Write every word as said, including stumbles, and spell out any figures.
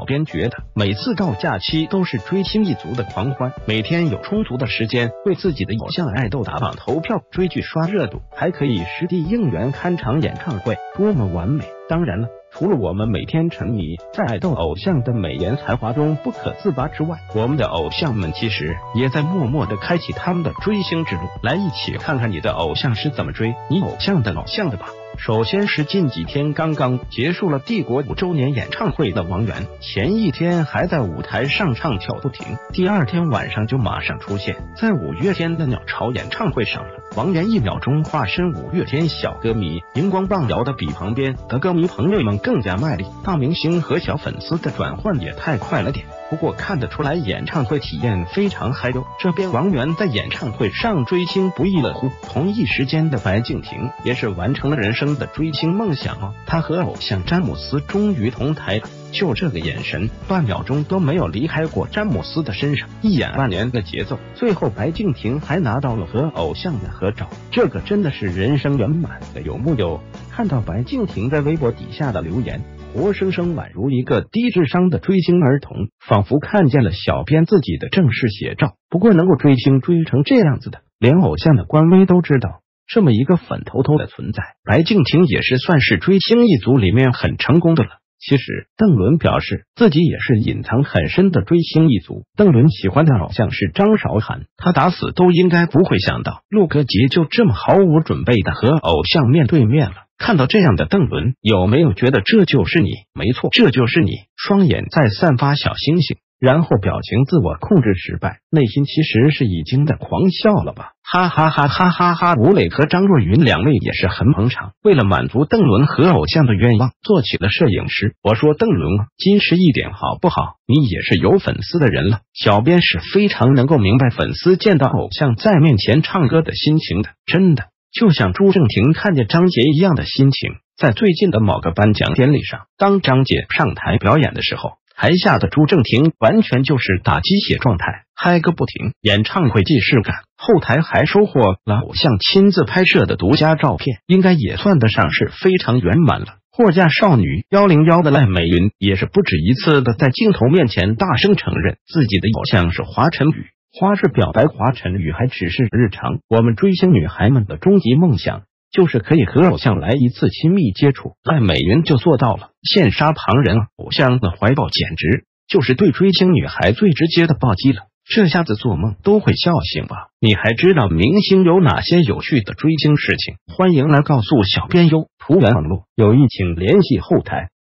小编觉得每次到假期都是追星一族的狂欢，每天有充足的时间为自己的偶像爱豆打榜投票、追剧刷热度，还可以实地应援看场演唱会，多么完美！当然了，除了我们每天沉迷在爱豆偶像的美颜才华中不可自拔之外，我们的偶像们其实也在默默的开启他们的追星之路。来，一起看看你的偶像是怎么追你偶像的偶像的吧。首先是近几天刚刚结束了帝国五周年演唱会的王源，前一天还在舞台上唱跳不停，第二天晚上就马上出现在五月天的鸟巢演唱会上了。王源一秒钟化身五月天小歌迷，荧光棒摇的比旁边的歌迷朋友们更加卖力，大明星和小粉丝的转换也太快了点。不过看得出来演唱会体验非常嗨哟。这边王源在演唱会上追星不亦乐乎，同一时间的白敬亭也是完成了人生的追星梦想哦，他和偶像詹姆斯终于同台了，就这个眼神，半秒钟都没有离开过詹姆斯的身上，一眼万年的节奏。最后白敬亭还拿到了和偶像的合照，这个真的是人生圆满的有木有？看到白敬亭在微博底下的留言，活生生宛如一个低智商的追星儿童，仿佛看见了小编自己的正式写照。不过能够追星追成这样子的，连偶像的官微都知道这么一个粉头头的存在，白敬亭也是算是追星一族里面很成功的了。其实邓伦表示自己也是隐藏很深的追星一族，邓伦喜欢的偶像是张韶涵，他打死都应该不会想到陆歌杰就这么毫无准备的和偶像面对面了。看到这样的邓伦，有没有觉得这就是你？没错，这就是你，双眼在散发小星星，然后表情自我控制失败，内心其实是已经在狂笑了吧，哈哈哈哈哈哈！吴磊和张若昀两位也是很捧场，为了满足邓伦和偶像的愿望，做起了摄影师。我说邓伦啊，矜持一点好不好？你也是有粉丝的人了。小编是非常能够明白粉丝见到偶像在面前唱歌的心情的，真的就像朱正廷看见张杰一样的心情。在最近的某个颁奖典礼上，当张杰上台表演的时候，台下的朱正廷完全就是打鸡血状态，嗨个不停，演唱会既视感。后台还收获了偶像亲自拍摄的独家照片，应该也算得上是非常圆满了。货架少女一零一的赖美云也是不止一次的在镜头面前大声承认自己的偶像是华晨宇。花式表白华晨宇还只是日常，我们追星女孩们的终极梦想就是可以和偶像来一次亲密接触，赖美云就做到了，羡煞旁人啊！偶像的怀抱简直就是对追星女孩最直接的暴击了，这下子做梦都会笑醒吧？你还知道明星有哪些有趣的追星事情？欢迎来告诉小编哟！图文网络有意请联系后台。